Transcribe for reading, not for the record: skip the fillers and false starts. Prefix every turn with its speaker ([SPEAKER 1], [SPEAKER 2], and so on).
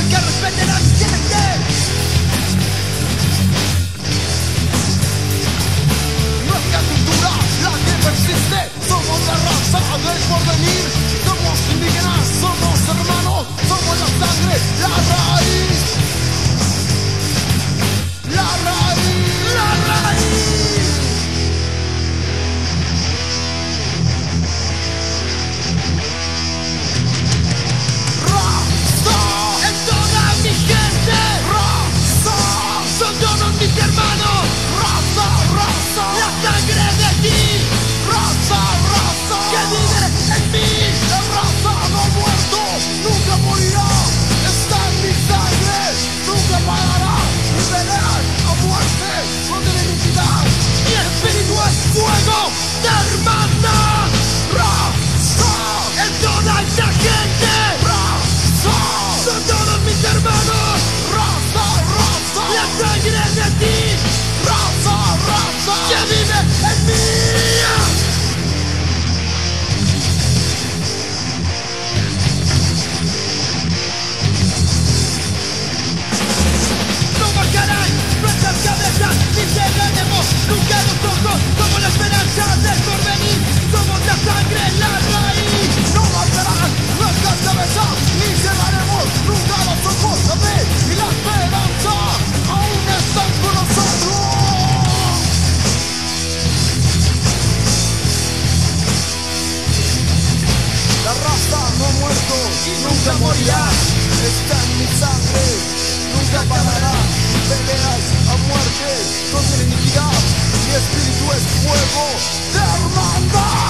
[SPEAKER 1] que respete la gente. Nuestra cultura, la que persiste, somos la raza del porvenir. Somos indígenas, somos hermanos, somos la sangre, la raíz. La raíz, la raíz. Raza, es toda mi gente. Raza, son todos mis hermanos. Raza, raza, la sangre de ti. Raza, raza, que vive en mí. La raza no ha muerto, nunca morirá. Está en mi sangre, nunca parará. Mi pelea a muerte, no tiene identidad. Mi espíritu es fuego de hermandad. Raza, es toda esta gente. Raza, son todos mis hermanos. Raza, raza, la sangre de ti. Raza, raza, que vive en mí. Nuestras cabezas ni llegaremos nunca a los ojos. Somos la esperanza del porvenir. Somos la sangre, la raíz. No bajarán nuestras cabezas ni llegaremos nunca a los ojos. La fe y la esperanza aún están con nosotros. La raza no ha muerto y nunca morirá. Está en mi sangre, nunca parará. Peleas a muerte, no tiene iniquidad. Mi espíritu es fuego de hermandad.